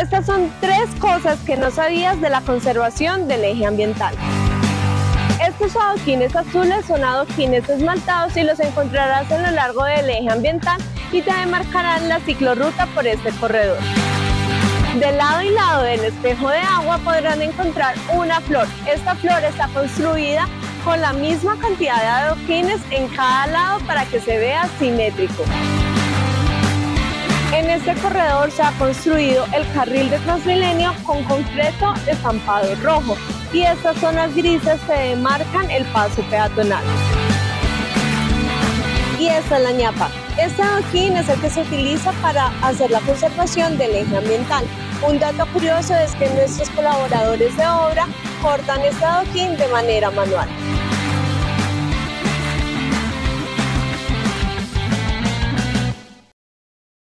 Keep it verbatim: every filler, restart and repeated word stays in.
Estas son tres cosas que no sabías de la conservación del eje ambiental. Estos adoquines azules son adoquines esmaltados y los encontrarás a lo largo del eje ambiental y te demarcarán la ciclorruta por este corredor. De lado y lado del espejo de agua podrán encontrar una flor. Esta flor está construida con la misma cantidad de adoquines en cada lado para que se vea simétrico. En este corredor se ha construido el carril de Transmilenio con concreto estampado rojo y estas zonas grises se demarcan el paso peatonal. Y esta es la ñapa. Este adoquín es el que se utiliza para hacer la conservación del eje ambiental. Un dato curioso es que nuestros colaboradores de obra cortan este adoquín de manera manual.